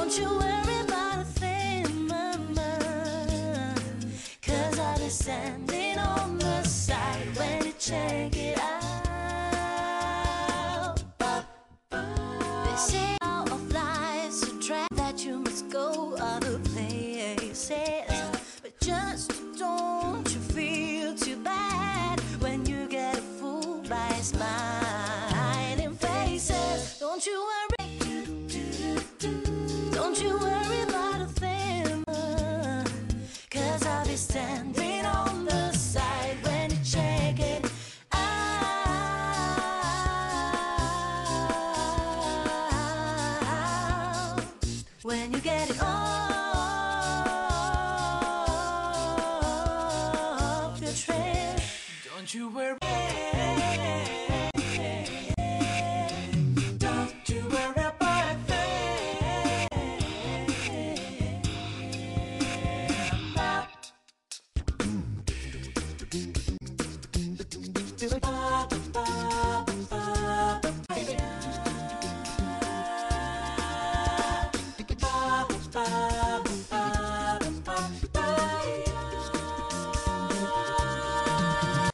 Don't you worry about a thing, mama, 'cause I'll be standing on the side when you check it out. They say out of life's a track that you must go other places, but just don't you feel too bad when you get fooled by smiling faces. Don't you worry, don't you worry about a thing, 'cause I'll be standing on the side when you check it out. When you get it off your trail, don't you worry.